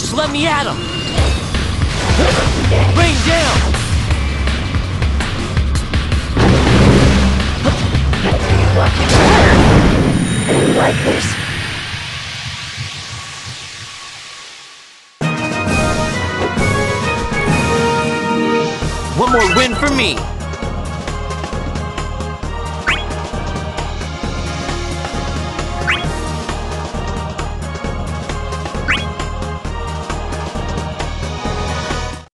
Just let me at him! Rain down! Like this. One more win for me!